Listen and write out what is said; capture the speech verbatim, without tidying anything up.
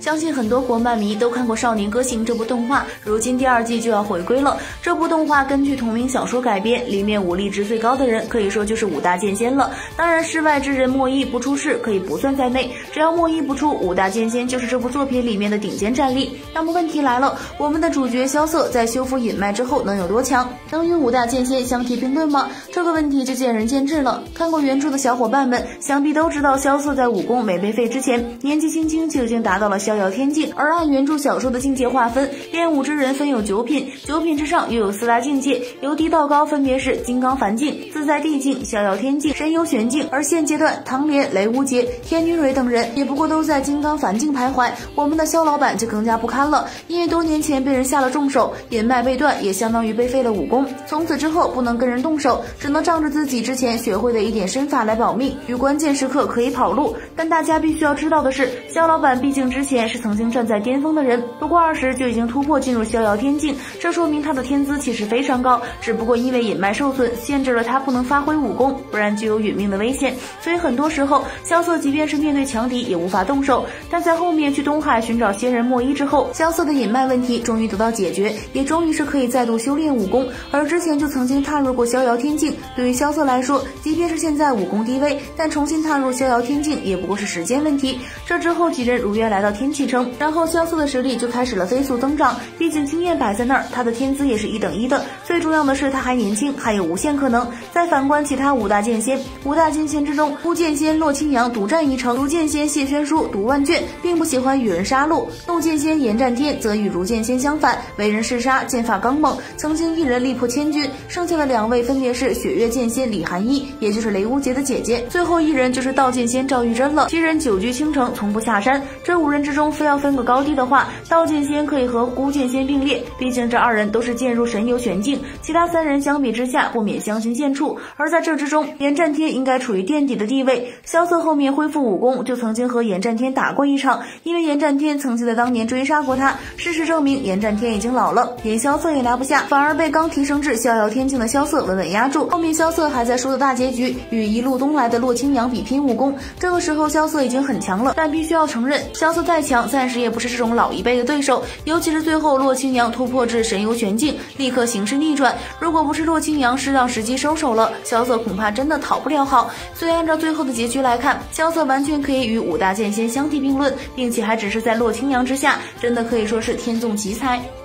相信很多国漫迷都看过《少年歌行》这部动画，如今第二季就要回归了。这部动画根据同名小说改编，里面武力值最高的人可以说就是五大剑仙了。当然，世外之人莫一不出世可以不算在内，只要莫一不出，五大剑仙就是这部作品里面的顶尖战力。那么问题来了，我们的主角萧瑟在修复隐脉之后能有多强？能与五大剑仙相提并论吗？这个问题就见仁见智了。看过原著的小伙伴们想必都知道，萧瑟在武功没被废之前，年纪轻轻就已经达到了逍遥天境。而按原著小说的境界划分，练武之人分有九品，九品之上又有四大境界，由低到高分别是金刚梵境、自在地境、逍遥天境、神游玄境。而现阶段唐莲、雷无节、天女蕊等人也不过都在金刚梵境徘徊。我们的萧老板就更加不堪了，因为多年前被人下了重手，隐脉被断，也相当于被废了武功，从此之后不能跟人动手，只能仗着自己之前学会的一点身法来保命，于关键时刻可以跑路。但大家必须要知道的是，萧老板毕竟之前是曾经站在巅峰的人，不过二十就已经突破进入逍遥天境，这说明他的天资其实非常高，只不过因为隐脉受损，限制了他不能发挥武功，不然就有殒命的危险。所以很多时候萧瑟即便是面对强敌也无法动手。但在后面去东海寻找仙人莫一之后，萧瑟的隐脉问题终于得到解决，也终于是可以再度修炼武功。而之前就曾经踏入过逍遥天境，对于萧瑟来说，即便是现在武功低微，但重新踏入逍遥天境也不过是时间问题。这之后几人如约来到天启城，然后萧瑟的实力就开始了飞速增长，毕竟经验摆在那儿，他的天资也是一等一的，最重要的是他还年轻，还有无限可能。再反观其他五大剑仙，五大剑仙之中，呼剑仙骆青阳独占一城，如剑仙谢宣书读万卷，并不喜欢与人杀戮；怒剑仙严战天则与如剑仙相反，为人嗜杀，剑法刚猛，曾经一人力破千军。剩下的两位分别是雪月剑仙李寒一，也就是雷无节的姐姐，最后一人就是道剑仙赵玉珍了。七人久居青城，从不下山，这五人之中非要分个高低的话，道剑仙可以和孤剑仙并列，毕竟这二人都是渐入神游玄境，其他三人相比之下不免相形见绌。而在这之中，严战天应该处于垫底的地位。萧瑟后面恢复武功，就曾经和严战天打过一场，因为严战天曾经在当年追杀过他。事实证明，严战天已经老了，连萧瑟也拿不下，反而被刚提升至逍遥天境的萧瑟稳稳压住。后面萧瑟还在书的大结局与一路东来的骆青阳比拼武功，这个时候萧瑟已经很强了，但必须要承认，萧瑟再强，暂时也不是这种老一辈的对手。尤其是最后骆青阳突破至神游玄境，立刻形势逆转。如果不是骆青阳适当时机收手了，萧瑟恐怕真的讨不了好。所以按照最后的结局来看，萧瑟完全可以与五大剑仙相提并论，并且还只是在骆青阳之下，真的可以说是天纵奇才。